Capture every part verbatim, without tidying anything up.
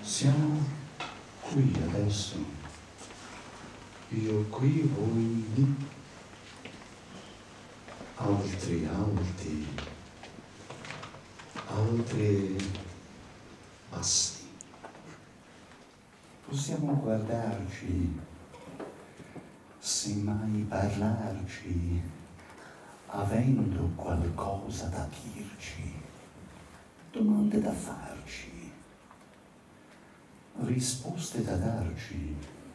Siamo qui adesso, io qui, voi lì, altri alti, altri bassi. Possiamo guardarci, semmai parlarci, avendo qualcosa da dirci, domande da farci, risposte da darci.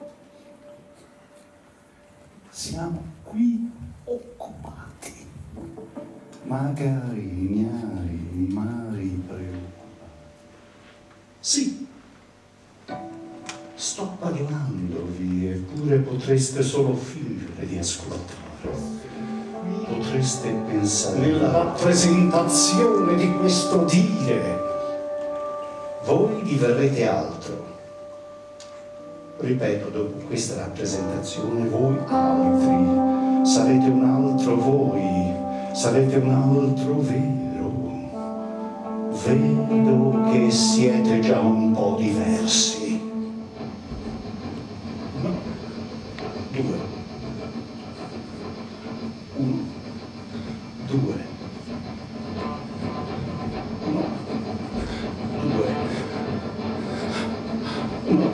Siamo qui occupati, magari ignari, mari preoccupati. Sì, sto parlandovi, eppure potreste solo fingere di ascoltare. Potreste pensare nella rappresentazione di questo dire. Voi diverrete altro. Ripeto, dopo questa rappresentazione, voi altri sarete un altro voi, sarete un altro vero. Vedo che siete già un po' diversi. Uno, due, uno, due, uno, due, uno,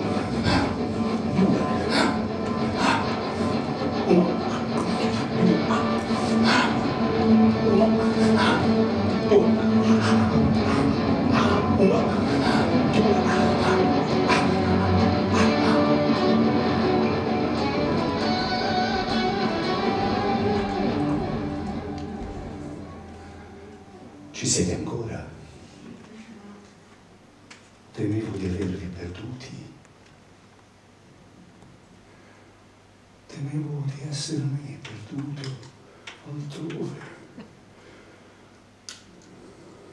Ci siete ancora? Temevo di avervi perduti. Temevo di essere me perduto altrove.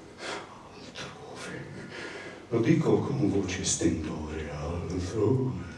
Altrove. Lo dico con voce stendore, altrove.